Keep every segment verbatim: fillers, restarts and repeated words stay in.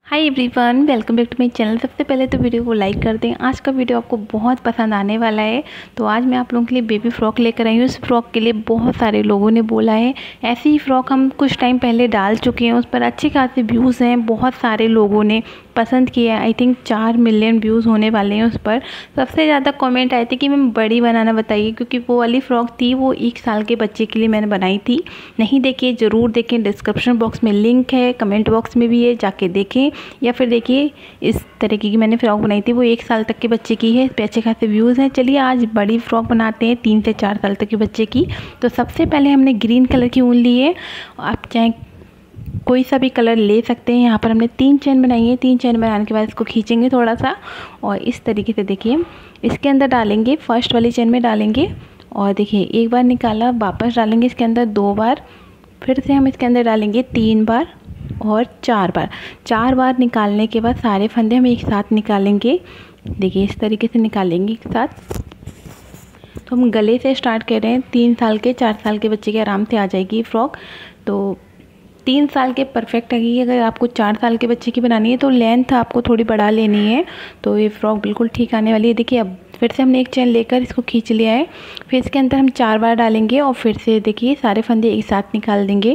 Hi everyone, welcome back to my channel. सबसे पहले तो वीडियो को लाइक कर दें। आज का वीडियो आपको बहुत पसंद आने वाला है। तो आज मैं आप लोगों के लिए बेबी फ़्रॉक लेकर आई हूँ। इस फ्रॉक के लिए बहुत सारे लोगों ने बोला है। ऐसी ही फ़्रॉक हम कुछ टाइम पहले डाल चुके हैं, उस पर अच्छे खासे व्यूज़ हैं। बहुत सारे लोगों ने पसंद किया है। आई थिंक चार मिलियन व्यूज़ होने वाले हैं उस पर। सबसे ज़्यादा कमेंट आए थे कि मैम बड़ी बनाना बताइए, क्योंकि वो वाली फ़्रॉक थी वो एक साल के बच्चे के लिए मैंने बनाई थी। नहीं देखिए, ज़रूर देखें। डिस्क्रिप्शन बॉक्स में लिंक है, कमेंट बॉक्स में भी है, जाके देखें। या फिर देखिए, इस तरीके की मैंने फ़्रॉक बनाई थी, वो एक साल तक के बच्चे की है। इस पर अच्छे खासे व्यूज़ हैं। चलिए आज बड़ी फ़्रॉक बनाते हैं, तीन से चार साल तक के बच्चे की। तो सबसे पहले हमने ग्रीन कलर की ऊन ली है। आप चाहे कोई सा भी कलर ले सकते हैं। यहाँ पर हमने तीन चेन बनाई है। तीन चेन बनाने के बाद इसको खींचेंगे थोड़ा सा, और इस तरीके से देखिए इसके अंदर डालेंगे। फर्स्ट वाली चेन में डालेंगे, और देखिए एक बार निकाला, वापस डालेंगे इसके अंदर दो बार, फिर से हम इसके अंदर डालेंगे तीन बार और चार बार। चार बार निकालने के बाद सारे फंदे हम एक साथ निकालेंगे। देखिए इस तरीके से निकालेंगे एक साथ। तो हम गले से स्टार्ट कर रहे हैं। तीन साल के चार साल के बच्चे के आराम से आ जाएगी फ्रॉक। तो तीन साल के परफेक्ट आएगी। अगर आपको चार साल के बच्चे की बनानी है तो लेंथ आपको थोड़ी बढ़ा लेनी है, तो ये फ्रॉक बिल्कुल ठीक आने वाली है। देखिए अब फिर से हमने एक चेन लेकर इसको खींच लिया है। फिर इसके अंदर हम चार बार डालेंगे, और फिर से देखिए सारे फंदे एक साथ निकाल देंगे।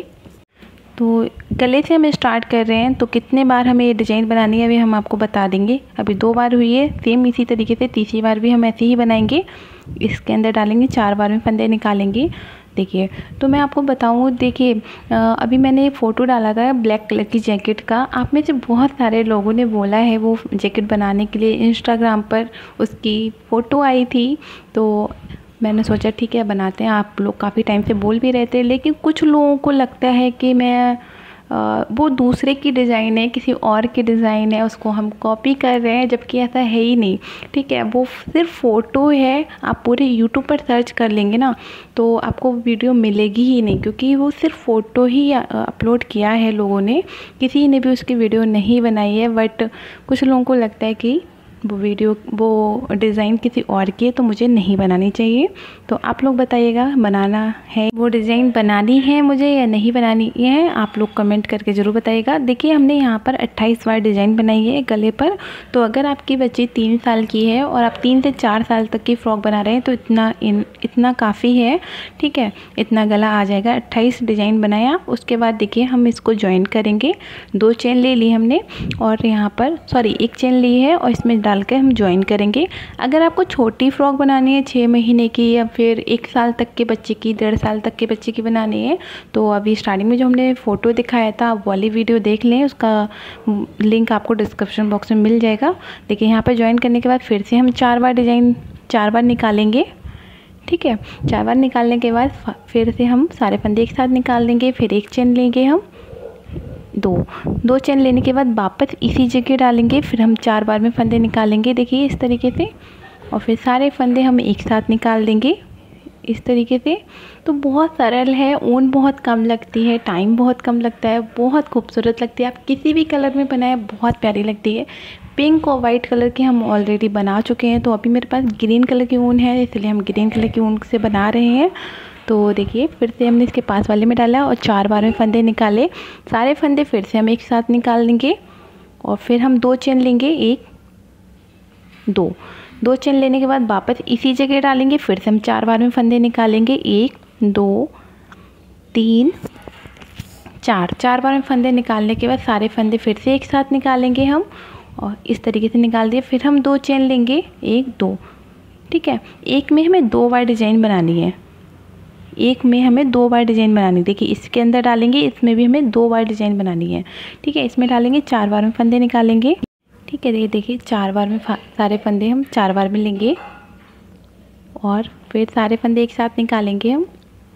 तो गले से हम स्टार्ट कर रहे हैं। तो कितने बार हमें ये डिज़ाइन बनानी है अभी हम आपको बता देंगे। अभी दो बार हुई है, सेम इसी तरीके से तीसरी बार भी हम ऐसे ही बनाएंगे। इसके अंदर डालेंगे, चार बार में फंदे निकालेंगे। देखिए तो मैं आपको बताऊँ, देखिए अभी मैंने फ़ोटो डाला था ब्लैक कलर की जैकेट का। आप में से बहुत सारे लोगों ने बोला है वो जैकेट बनाने के लिए। इंस्टाग्राम पर उसकी फ़ोटो आई थी, तो मैंने सोचा ठीक है बनाते हैं। आप लोग काफ़ी टाइम से बोल भी रहे थे, लेकिन कुछ लोगों को लगता है कि मैं आ, वो दूसरे की डिज़ाइन है, किसी और की डिज़ाइन है, उसको हम कॉपी कर रहे हैं, जबकि ऐसा है ही नहीं। ठीक है, वो सिर्फ फ़ोटो है। आप पूरे यूट्यूब पर सर्च कर लेंगे ना तो आपको वीडियो मिलेगी ही नहीं, क्योंकि वो सिर्फ फ़ोटो ही अपलोड किया है लोगों ने। किसी ने भी उसकी वीडियो नहीं बनाई है। बट कुछ लोगों को लगता है कि वो वीडियो वो डिज़ाइन किसी और की है, तो मुझे नहीं बनानी चाहिए। तो आप लोग बताइएगा, बनाना है वो डिज़ाइन बनानी है मुझे या नहीं बनानी है, आप लोग कमेंट करके ज़रूर बताइएगा। देखिए हमने यहाँ पर अट्ठाईस बार डिज़ाइन बनाई है गले पर। तो अगर आपकी बच्ची तीन साल की है और आप तीन से चार साल तक की फ़्रॉक बना रहे हैं तो इतना इन इतना काफ़ी है। ठीक है, इतना गला आ जाएगा। अट्ठाईस डिज़ाइन बनाया, उसके बाद देखिए हम इसको ज्वाइन करेंगे। दो चेन ले ली हमने, और यहाँ पर सॉरी एक चेन ली है, और इसमें डाल के हम ज्वाइन करेंगे। अगर आपको छोटी फ्रॉक बनानी है, छः महीने की या फिर एक साल तक के बच्चे की, डेढ़ साल तक के बच्चे की बनानी है, तो अभी स्टार्टिंग में जो हमने फ़ोटो दिखाया था वो वाली वीडियो देख लें। उसका लिंक आपको डिस्क्रिप्शन बॉक्स में मिल जाएगा। देखिए यहाँ पर ज्वाइन करने के बाद फिर से हम चार बार डिज़ाइन चार बार निकालेंगे। ठीक है, चार बार निकालने के बाद फिर से हम सारे फंदे एक साथ निकाल देंगे। फिर एक चेन लेंगे हम, दो दो चेन लेने के बाद वापस इसी जगह डालेंगे। फिर हम चार बार में फंदे निकालेंगे, देखिए इस तरीके से, और फिर सारे फंदे हम एक साथ निकाल देंगे इस तरीके से। तो बहुत सरल है, ऊन बहुत कम लगती है, टाइम बहुत कम लगता है, बहुत खूबसूरत लगती है। आप किसी भी कलर में बनाए बहुत प्यारी लगती है। पिंक और वाइट कलर के हम ऑलरेडी बना चुके हैं, तो अभी मेरे पास ग्रीन कलर की ऊन है, इसलिए हम ग्रीन कलर की ऊन से बना रहे हैं। तो देखिए फिर से हमने इसके पास वाले में डाला और चार बार में फंदे निकाले। सारे फंदे फिर से हम एक साथ निकाल लेंगे, और फिर हम दो चेन लेंगे, एक दो दो चेन लेने के बाद वापस इसी जगह डालेंगे। फिर से हम चार बार में फंदे निकालेंगे, एक दो तीन चार। चार बार में फंदे निकालने के बाद सारे फंदे फिर से एक साथ निकालेंगे हम, और इस तरीके से निकाल दिए। फिर हम दो चेन लेंगे, एक दो। ठीक है, एक में हमें दो बार डिज़ाइन बनानी है। एक में हमें दो बार डिज़ाइन बनानी है। देखिए इसके अंदर डालेंगे, इसमें भी हमें दो बार डिज़ाइन बनानी है। ठीक है, इसमें डालेंगे, चार बार में फंदे निकालेंगे। ठीक है, ये देखिए चार बार में सारे फंदे हम चार बार में लेंगे, और फिर सारे फंदे एक साथ निकालेंगे हम।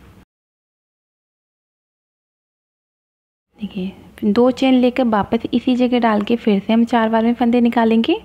देखिए दो चेन लेकर वापस इसी जगह डाल के फिर से हम चार बार में फंदे निकालेंगे।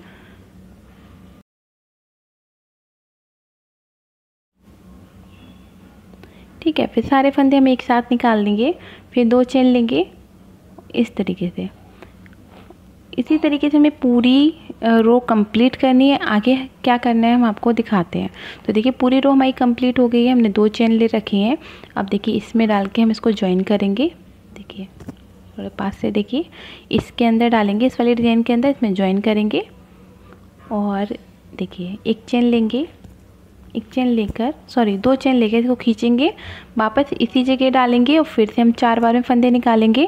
ठीक है, फिर सारे फंदे हम एक साथ निकाल देंगे। फिर दो चेन लेंगे इस तरीके से। इसी तरीके से हमें पूरी रो कंप्लीट करनी है। आगे क्या करना है हम आपको दिखाते हैं। तो देखिए पूरी रो हमारी कंप्लीट हो गई है। हमने दो चेन ले रखी हैं। अब देखिए इसमें डाल के हम इसको ज्वाइन करेंगे। देखिए थोड़े पास से देखिए, इसके अंदर डालेंगे, इस वाले डिज़ाइन के अंदर इसमें ज्वाइन करेंगे और देखिए एक चेन लेंगे, एक चेन लेकर सॉरी दो चेन लेकर इसको खींचेंगे, वापस इसी जगह डालेंगे और फिर से हम चार बार में फंदे निकालेंगे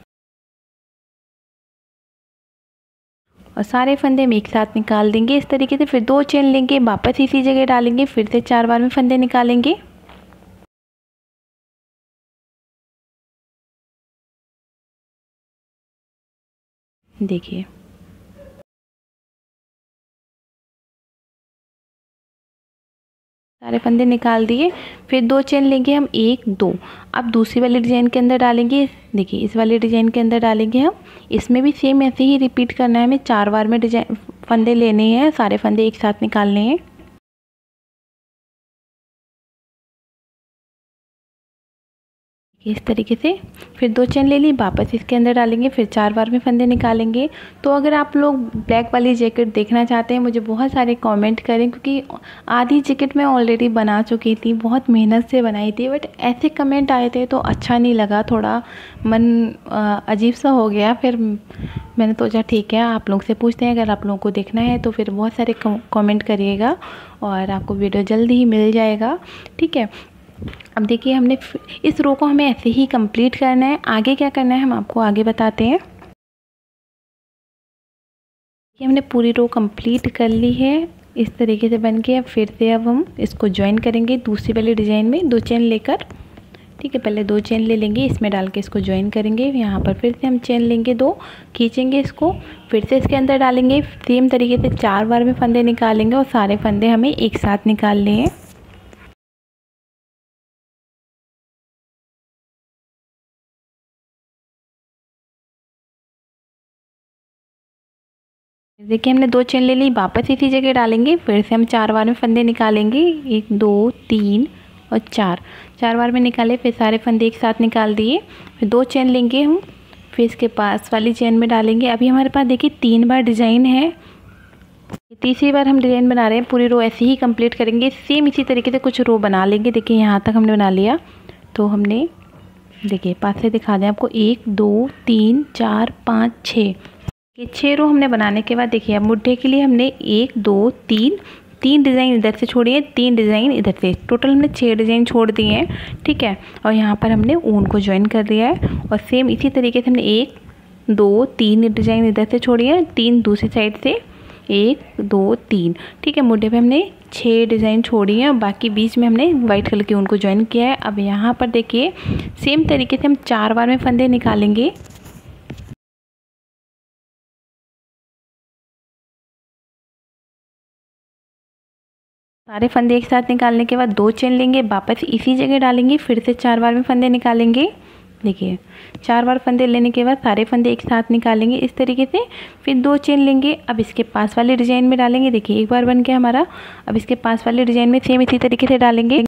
और सारे फंदे हम एक साथ निकाल देंगे इस तरीके से। फिर दो चेन लेंगे, वापस इसी जगह डालेंगे, फिर से चार बार में फंदे निकालेंगे। देखिए सारे फंदे निकाल दिए। फिर दो चेन लेंगे हम, एक दो, अब दूसरी वाली डिज़ाइन के अंदर डालेंगे। देखिए इस वाले डिज़ाइन के अंदर डालेंगे हम, इसमें भी सेम ऐसे ही रिपीट करना है हमें, चार बार में डिज़ाइन फंदे लेने हैं, सारे फंदे एक साथ निकालने हैं। इस तरीके से फिर दो चेन ले ली, वापस इसके अंदर डालेंगे, फिर चार बार में फंदे निकालेंगे। तो अगर आप लोग ब्लैक वाली जैकेट देखना चाहते हैं, मुझे बहुत सारे कमेंट करें, क्योंकि आधी जैकेट मैं ऑलरेडी बना चुकी थी, बहुत मेहनत से बनाई थी, बट ऐसे कमेंट आए थे तो अच्छा नहीं लगा, थोड़ा मन अजीब सा हो गया। फिर मैंने सोचा ठीक है आप लोग से पूछते हैं, अगर आप लोगों को देखना है तो फिर बहुत सारे कमेंट करिएगा और आपको वीडियो जल्दी ही मिल जाएगा, ठीक है। अब देखिए हमने इस रो को हमें ऐसे ही कंप्लीट करना है। आगे क्या करना है हम आपको आगे बताते हैं। ये हमने पूरी रो कंप्लीट कर ली है इस तरीके से बन के। अब फिर से अब हम इसको ज्वाइन करेंगे दूसरी वाली डिज़ाइन में, दो चेन लेकर, ठीक है। पहले दो चेन ले लेंगे, इसमें डाल के इसको ज्वाइन करेंगे। यहाँ पर फिर से हम चेन लेंगे, दो खींचेंगे इसको, फिर से इसके अंदर डालेंगे, सेम तरीके से चार बार में फंदे निकालेंगे और सारे फंदे हमें एक साथ निकालने हैं। देखिए हमने दो चेन ले ली, वापस इसी जगह डालेंगे, फिर से हम चार बार में फंदे निकालेंगे, एक दो तीन और चार, चार बार में निकाले, फिर सारे फंदे एक साथ निकाल दिए। फिर दो चेन लेंगे हम, फिर इसके पास वाली चेन में डालेंगे। अभी हमारे पास देखिए तीन बार डिज़ाइन है, तीसरी बार हम डिज़ाइन बना रहे हैं। पूरी रो ऐसे ही कंप्लीट करेंगे, सेम इसी तरीके से कुछ रो बना लेंगे। देखिए यहाँ तक हमने बना लिया, तो हमने देखिए पास से दिखा दें आपको, एक दो तीन चार पाँच छः, ये छः रो हमने बनाने के बाद देखिए अब मुड्ढे के लिए हमने एक दो तीन तीन डिज़ाइन इधर से छोड़ी है, तीन डिज़ाइन इधर से, टोटल हमने छः डिज़ाइन छोड़ दिए हैं, ठीक है। और यहाँ पर हमने ऊन को ज्वाइन कर दिया है और सेम इसी तरीके से हमने एक दो तीन डिज़ाइन इधर से छोड़ी है, तीन दूसरी साइड से, एक दो तीन, ठीक है। मुड्ढे पे हमने छः डिज़ाइन छोड़ी है और बाकी बीच में हमने वाइट कलर के ऊन को ज्वाइन किया है। अब यहाँ पर देखिए सेम तरीके से हम चार बार में फंदे निकालेंगे। सारे फंदे एक साथ निकालने के बाद दो चेन लेंगे, वापस इसी जगह डालेंगे, फिर से चार बार में फंदे निकालेंगे। देखिए चार बार फंदे लेने के बाद सारे फंदे एक साथ निकालेंगे इस तरीके से। फिर दो चेन लेंगे, अब इसके पास वाले डिज़ाइन में डालेंगे। देखिए एक बार बन गया हमारा, अब इसके पास वाले डिज़ाइन में सेम इसी तरीके से डालेंगे।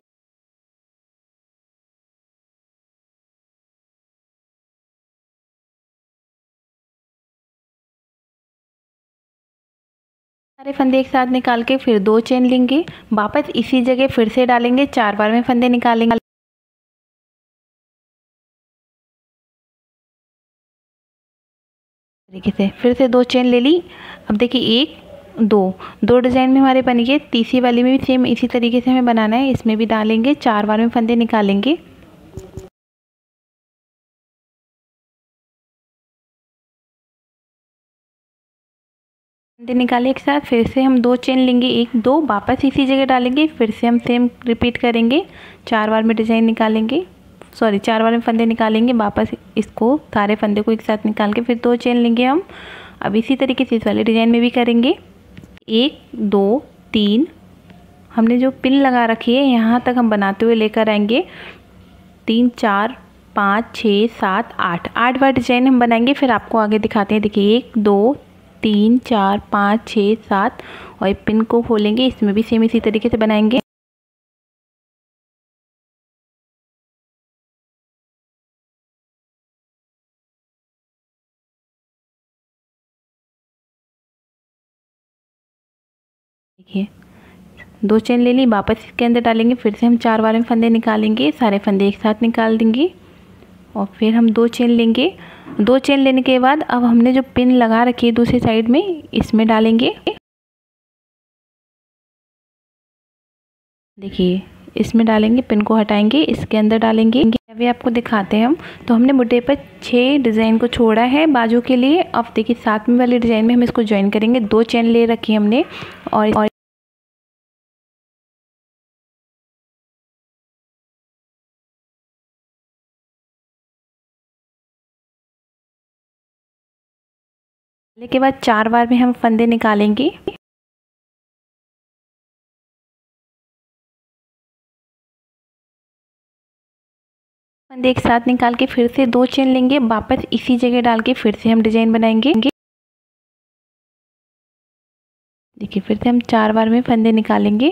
सारे फंदे एक साथ निकाल के फिर दो चेन लेंगे, वापस इसी जगह फिर से डालेंगे, चार बार में फंदे निकालेंगे तरीके से। फिर से दो चेन ले ली, अब देखिए एक दो दो डिज़ाइन में हमारे बन गए। तीसरी वाली में भी सेम इसी तरीके से हमें बनाना है, इसमें भी डालेंगे, चार बार में फंदे निकालेंगे। फंदे निकाले एक साथ, फिर से हम दो चेन लेंगे, एक दो, वापस इसी जगह डालेंगे, फिर से हम सेम रिपीट करेंगे, चार बार में डिज़ाइन निकालेंगे, सॉरी चार बार में फंदे निकालेंगे, वापस इसको सारे फंदे को एक साथ निकाल के फिर दो चेन लेंगे हम। अब इसी तरीके से इस वाले डिज़ाइन में भी करेंगे, एक दो तीन, हमने जो पिन लगा रखी है यहाँ तक हम बनाते हुए लेकर आएंगे, तीन चार पाँच छः सात आठ, आठ बार डिज़ाइन हम बनाएंगे, फिर आपको आगे दिखाते हैं। देखिए एक दो तीन चार पाँच छः सात, और पिन को खोलेंगे, इसमें भी सेम इसी तरीके से बनाएंगे। देखिए दो चेन ले ली, वापस इसके अंदर डालेंगे, फिर से हम चार बार में फंदे निकालेंगे, सारे फंदे एक साथ निकाल देंगे और फिर हम दो चेन लेंगे। दो चेन लेने के बाद अब हमने जो पिन लगा रखी है दूसरी साइड में, इसमें डालेंगे। देखिए इसमें डालेंगे, पिन को हटाएंगे, इसके अंदर डालेंगे। अभी आपको दिखाते हैं हम। तो हमने बुट्टे पर छः डिज़ाइन को छोड़ा है बाजू के लिए। अब देखिए सातवीं वाले डिज़ाइन में हम इसको ज्वाइन करेंगे। दो चेन ले रखी है हमने और, और के बाद चार बार में हम फंदे निकालेंगे। फंदे एक साथ निकाल के फिर से दो चेन लेंगे, वापस इसी जगह डाल के फिर से हम डिजाइन बनाएंगे। देखिए फिर से हम चार बार में फंदे निकालेंगे।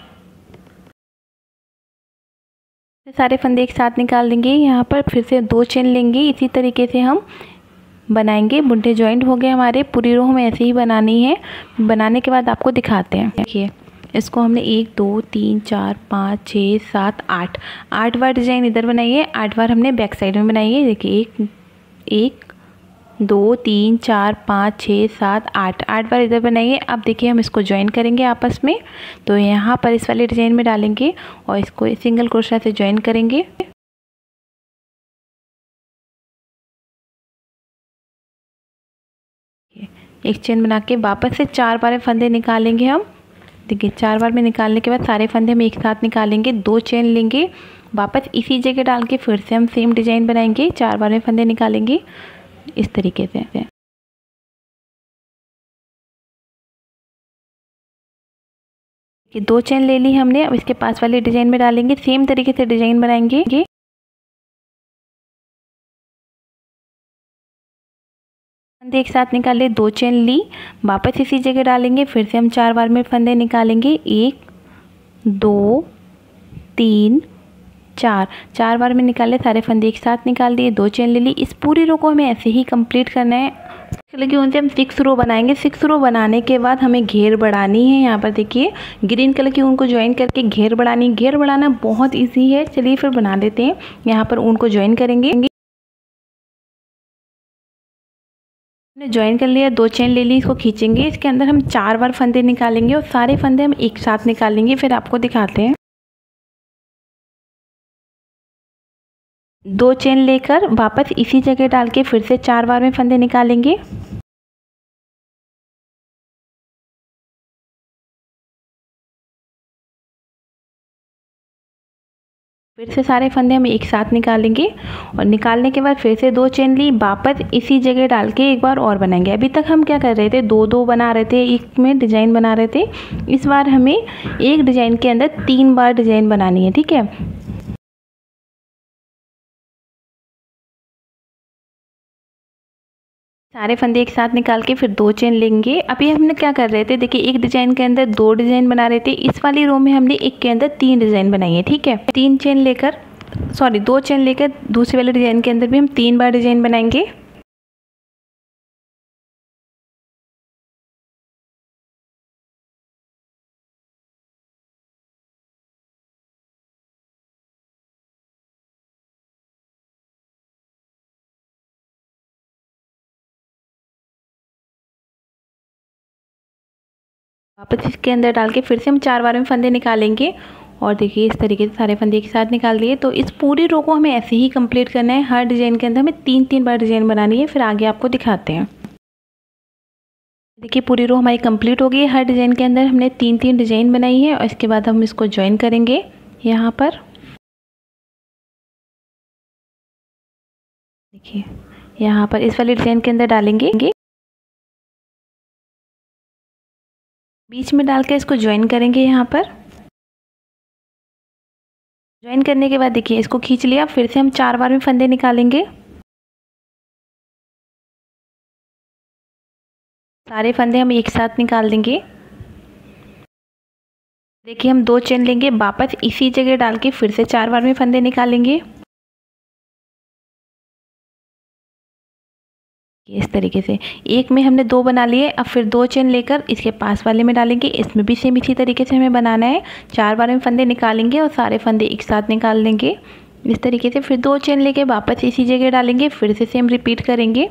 सारे फंदे एक साथ निकाल देंगे। यहाँ पर फिर से दो चेन लेंगे, इसी तरीके से हम बनाएंगे। बुंटे जॉइंट हो गए हमारे। पूरी रो हमें ऐसे ही बनानी है। बनाने के बाद आपको दिखाते हैं। देखिए इसको हमने एक दो तीन चार पाँच छः सात आठ आठ बार डिजाइन इधर बनाई है, आठ बार हमने बैक साइड में बनाई है। देखिए एक एक दो तीन चार पाँच छः सात आठ आठ बार इधर बनाइए। अब देखिए हम इसको ज्वाइन करेंगे आपस में। तो यहाँ पर इस वाले डिजाइन में डालेंगे और इसको सिंगल क्रोशा से ज्वाइन करेंगे। एक चेन बना के वापस से चार बार फंदे निकालेंगे हम। देखिए चार बार में निकालने के बाद सारे फंदे हम एक साथ निकालेंगे। दो चेन लेंगे, वापस इसी जगह डाल के फिर से हम सेम डिजाइन बनाएंगे। चार बार में फंदे निकालेंगे इस तरीके से। कि दो चेन ले ली हमने। अब इसके पास वाले डिजाइन में डालेंगे, सेम तरीके से डिजाइन बनाएंगे। फंदे एक साथ निकाले, दो चेन ली, वापस इसी जगह डालेंगे। फिर से हम चार बार में फंदे निकालेंगे। एक दो तीन चार चार बार में निकाले, सारे फंदे एक साथ निकाल दिए, दो चेन ले ली। इस पूरी रो को हमें ऐसे ही कंप्लीट करना है। लगी उनसे हम सिक्स रो बनाएंगे। सिक्स रो बनाने के बाद हमें घेर बढ़ानी है। यहाँ पर देखिए ग्रीन कलर की ऊन को ज्वाइन करके घेर बढ़ानी। घेर बढ़ाना बहुत इजी है, चलिए फिर बना देते हैं। यहाँ पर ऊन को ज्वाइन करेंगे। हमने ज्वाइन कर लिया, दो चेन ले ली, इसको खींचेंगे। इसके अंदर हम चार बार फंदे निकालेंगे और सारे फंदे हम एक साथ निकालेंगे। फिर आपको दिखाते हैं। दो चेन लेकर वापस इसी जगह डाल के फिर से चार बार में फंदे निकालेंगे। फिर से सारे फंदे हम एक साथ निकालेंगे और निकालने के बाद फिर से दो चेन ली, वापस इसी जगह डाल के एक बार और बनाएंगे। अभी तक हम क्या कर रहे थे, दो दो बना रहे थे, एक में डिजाइन बना रहे थे। इस बार हमें एक डिजाइन के अंदर तीन बार डिजाइन बनानी है, ठीक है। सारे फंदे एक साथ निकाल के फिर दो चेन लेंगे। अभी हमने क्या कर रहे थे, देखिए एक डिजाइन के अंदर दो डिजाइन बना रहे थे। इस वाली रो में हमने एक के अंदर तीन डिजाइन बनाई है, ठीक है। तीन चेन लेकर सॉरी दो चेन लेकर दूसरे वाले डिजाइन के अंदर भी हम तीन बार डिजाइन बनाएंगे। वापस इसके अंदर डाल के फिर से हम चार बार में फंदे निकालेंगे। और देखिए इस तरीके से सारे फंदे एक साथ निकाल दिए। तो इस पूरी रो को हमें ऐसे ही कंप्लीट करना है। हर डिजाइन के अंदर हमें तीन तीन बार डिजाइन बनानी है। फिर आगे आपको दिखाते हैं। देखिए पूरी रो हमारी कंप्लीट हो गई है। हर डिजाइन के अंदर हमने तीन तीन डिजाइन बनाई है और इसके बाद हम इसको ज्वाइन करेंगे। यहाँ पर देखिए यहाँ पर इस वाले डिजाइन के अंदर डालेंगे, बीच में डाल के इसको ज्वाइन करेंगे। यहाँ पर ज्वाइन करने के बाद देखिए इसको खींच लिया। फिर से हम चार बार में फंदे निकालेंगे। सारे फंदे हम एक साथ निकाल देंगे। देखिए हम दो चेन लेंगे, वापस इसी जगह डाल के फिर से चार बार में फंदे निकालेंगे इस तरीके से। एक में हमने दो बना लिए। अब फिर दो चेन लेकर इसके पास वाले में डालेंगे। इसमें भी सेम इसी तरीके से हमें बनाना है। चार बार में फंदे निकालेंगे और सारे फंदे एक साथ निकाल लेंगे। इस तरीके से। फिर दो चेन लेके वापस इसी जगह डालेंगे, फिर से सेम रिपीट करेंगे।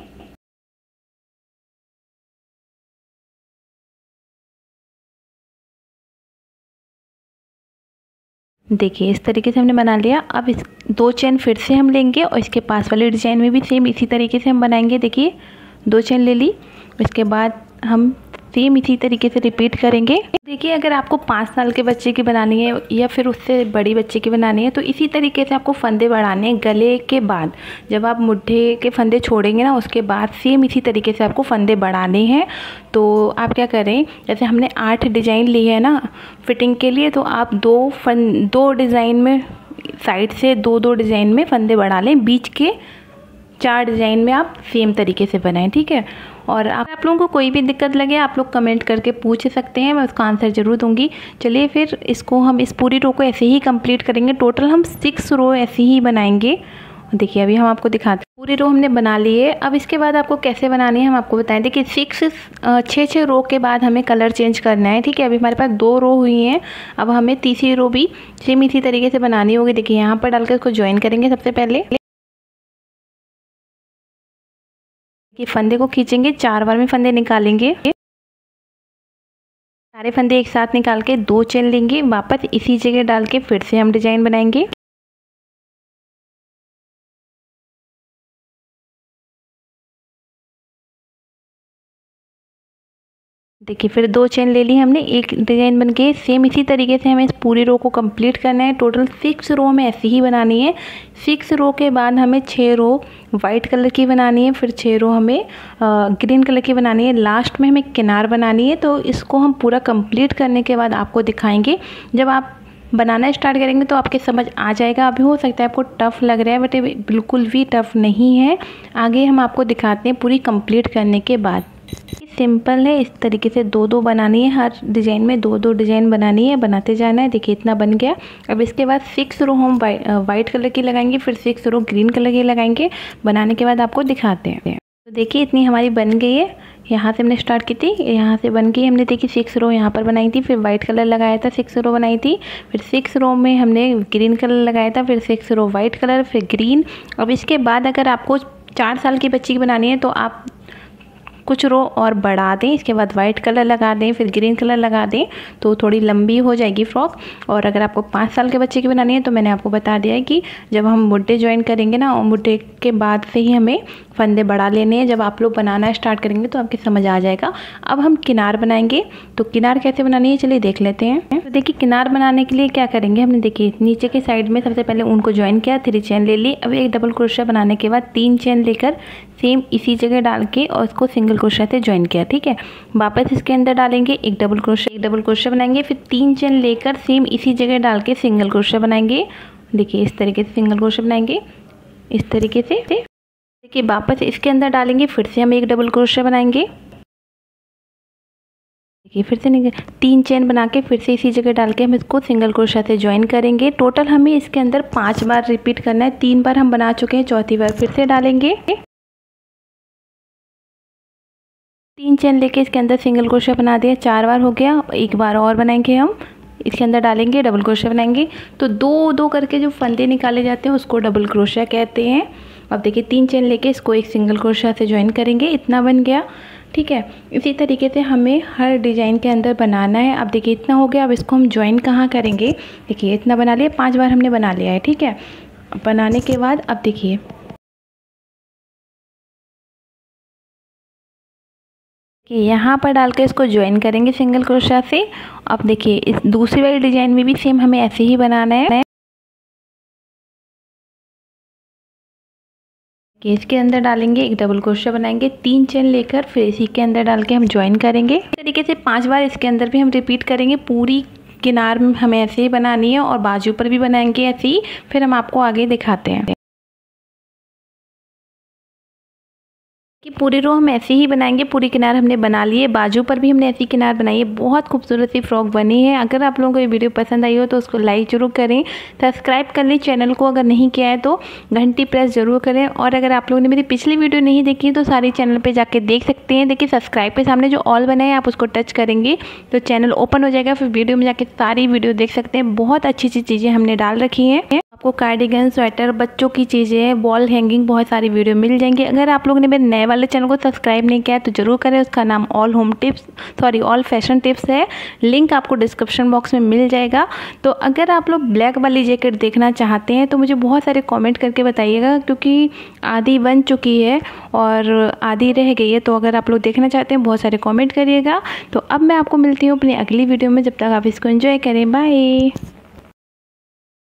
देखिए इस तरीके से हमने बना लिया। अब इस दो चेन फिर से हम लेंगे और इसके पास वाले डिजाइन में भी सेम इसी तरीके से हम बनाएंगे। देखिए दो चेन ले ली, इसके बाद हम सेम इसी तरीके से रिपीट करेंगे। देखिए अगर आपको पाँच साल के बच्चे की बनानी है या फिर उससे बड़ी बच्चे की बनानी है तो इसी तरीके से आपको फंदे बढ़ाने हैं। गले के बाद जब आप मुट्ठे के फंदे छोड़ेंगे ना, उसके बाद सेम इसी तरीके से आपको फंदे बढ़ाने हैं। तो आप क्या करें, जैसे हमने आठ डिज़ाइन ली है ना फिटिंग के लिए, तो आप दो फन दो डिज़ाइन में साइड से दो दो डिज़ाइन में फंदे बढ़ा लें, बीच के चार डिज़ाइन में आप सेम तरीके से बनाएं, ठीक है। और आप, आप लोगों को कोई भी दिक्कत लगे आप लोग कमेंट करके पूछ सकते हैं, मैं उसका आंसर ज़रूर दूंगी। चलिए फिर इसको हम इस पूरी रो को ऐसे ही कंप्लीट करेंगे। टोटल हम सिक्स रो ऐसे ही बनाएंगे। देखिए अभी हम आपको दिखाते हैं, पूरी रो हमने बना ली है। अब इसके बाद आपको कैसे बनानी है हम आपको बताएं। देखिए सिक्स छः छः रो के बाद हमें कलर चेंज करना है, ठीक है। अभी हमारे पास दो रो हुई हैं, अब हमें तीसरी रो भी सेम इसी तरीके से बनानी होगी। देखिए यहाँ पर डालकर इसको ज्वाइन करेंगे। सबसे पहले ये फंदे को खींचेंगे, चार बार में फंदे निकालेंगे। सारे फंदे एक साथ निकाल के दो चेन लेंगे, वापस इसी जगह डाल के फिर से हम डिजाइन बनाएंगे। देखिए फिर दो चेन ले ली हमने, एक डिजाइन बन के सेम इसी तरीके से हमें इस पूरी रो को कंप्लीट करना है। टोटल सिक्स रो हमें ऐसी ही बनानी है। सिक्स रो के बाद हमें छः रो वाइट कलर की बनानी है, फिर छः रो हमें ग्रीन कलर की बनानी है, लास्ट में हमें किनार बनानी है। तो इसको हम पूरा कंप्लीट करने के बाद आपको दिखाएंगे। जब आप बनाना स्टार्ट करेंगे तो आपके समझ आ जाएगा। अभी हो सकता है आपको टफ़ लग रहा है, बट ये बिल्कुल भी टफ़ नहीं है। आगे हम आपको दिखाते हैं पूरी कंप्लीट करने के बाद। सिंपल है, इस तरीके से दो दो बनानी है, हर डिज़ाइन में दो दो डिज़ाइन बनानी है, बनाते जाना है। देखिए इतना बन गया। अब इसके बाद सिक्स रो हम वाइट कलर की लगाएंगे, फिर सिक्स रो ग्रीन कलर की लगाएंगे। बनाने के बाद आपको दिखाते हैं। तो देखिए इतनी हमारी बन गई है। यहाँ से हमने स्टार्ट की थी, यहाँ से बन गई। हमने देखी सिक्स रो यहाँ पर बनाई थी, फिर वाइट कलर लगाया था, सिक्स रो बनाई थी, फिर सिक्स रो में हमने ग्रीन कलर लगाया था, फिर सिक्स रो वाइट कलर, फिर ग्रीन। अब इसके बाद अगर आपको चार साल की बच्ची की बनानी है तो आप कुछ रो और बढ़ा दें, इसके बाद वाइट कलर लगा दें, फिर ग्रीन कलर लगा दें, तो थोड़ी लंबी हो जाएगी फ्रॉक। और अगर आपको पाँच साल के बच्चे की बनानी है तो मैंने आपको बता दिया है कि जब हम मुड्ढे ज्वाइन करेंगे ना, और मुड्ढे के बाद से ही हमें फंदे बढ़ा लेने हैं। जब आप लोग बनाना स्टार्ट करेंगे तो आपके समझ आ जाएगा। अब हम किनार बनाएंगे, तो किनार कैसे बनानी है चलिए देख लेते हैं। तो देखिए किनार बनाने के लिए क्या करेंगे, हमने देखिए नीचे के साइड में सबसे पहले ऊन को ज्वाइन किया, थ्री चेन ले ली। अब एक डबल क्रोशिया बनाने के बाद तीन चेन लेकर सेम इसी जगह डाल के और इसको सिंगल क्रोशिया से ज्वाइन किया, ठीक है। वापस इसके अंदर डालेंगे एक डबल क्रोशिया, एक डबल क्रोशिया बनाएंगे, फिर तीन चेन लेकर सेम इसी जगह डाल के सिंगल क्रोशिया बनाएंगे। देखिए इस तरीके से सिंगल क्रोशिया बनाएंगे, इस तरीके से। देखिए वापस इसके अंदर डालेंगे, फिर से हम एक डबल क्रोशिया बनाएंगे। देखिए फिर से नहीं, तीन चेन बना के फिर से इसी जगह डाल के हम इसको सिंगल क्रोशिया से ज्वाइन करेंगे। टोटल हमें इसके अंदर पांच बार रिपीट करना है। तीन बार हम बना चुके हैं, चौथी बार फिर से डालेंगे। तीन चेन लेके इसके अंदर सिंगल क्रोशिया बना दिया, चार बार हो गया। एक बार और बनाएंगे हम, इसके अंदर डालेंगे डबल क्रोशिया बनाएंगे। तो दो दो करके जो फंदे निकाले जाते हैं उसको डबल क्रोशिया कहते हैं। अब देखिए तीन चेन लेके इसको एक सिंगल क्रोशिया से ज्वाइन करेंगे, इतना बन गया, ठीक है। इसी तरीके से हमें हर डिज़ाइन के अंदर बनाना है। अब देखिए इतना हो गया। अब इसको हम ज्वाइन कहाँ करेंगे, देखिए इतना बना लिया, पांच बार हमने बना लिया है, ठीक है। बनाने के बाद अब देखिए कि यहाँ पर डाल के इसको ज्वाइन करेंगे सिंगल क्रोशिया से। अब देखिए इस दूसरी वाली डिजाइन में भी सेम हमें ऐसे ही बनाना है कि इसके अंदर डालेंगे एक डबल क्रोशिया बनाएंगे, तीन चेन लेकर फिर इसी के अंदर डाल के हम ज्वाइन करेंगे। इस तरीके से पांच बार इसके अंदर भी हम रिपीट करेंगे। पूरी किनार में हमें ऐसे ही बनानी है और बाजू पर भी बनाएंगे ऐसे ही। फिर हम आपको आगे दिखाते हैं कि पूरी रो हम ऐसे ही बनाएंगे। पूरी किनार हमने बना ली है, बाजू पर भी हमने ऐसी किनार बनाई है। बहुत खूबसूरत सी फ्रॉक बनी है। अगर आप लोगों को ये वीडियो पसंद आई हो तो उसको लाइक जरूर करें, सब्सक्राइब कर लें चैनल को, अगर नहीं किया है तो घंटी प्रेस जरूर करें। और अगर आप लोगों ने मेरी पिछली वीडियो नहीं देखी तो सारी चैनल पर जाके देख सकते हैं। देखिए सब्सक्राइब के सामने जो ऑल बना है आप उसको टच करेंगे तो चैनल ओपन हो जाएगा, फिर वीडियो में जाके सारी वीडियो देख सकते हैं। बहुत अच्छी अच्छी चीज़ें हमने डाल रखी हैं। आपको कार्डिगन, स्वेटर, बच्चों की चीज़ें, वॉल हैंगिंग, बहुत सारी वीडियो मिल जाएंगी। अगर आप लोगों ने मेरे नए वाले चैनल को सब्सक्राइब नहीं किया है तो ज़रूर करें। उसका नाम all home tips sorry all fashion tips है। लिंक आपको डिस्क्रिप्शन बॉक्स में मिल जाएगा। तो अगर आप लोग ब्लैक वाली जैकेट देखना चाहते हैं तो मुझे बहुत सारे कॉमेंट करके बताइएगा, क्योंकि आधी बन चुकी है और आधी रह गई है। तो अगर आप लोग देखना चाहते हैं बहुत सारे कॉमेंट करिएगा। तो अब मैं आपको मिलती हूँ अपनी अगली वीडियो में। जब तक आप इसको एंजॉय करें, बाय।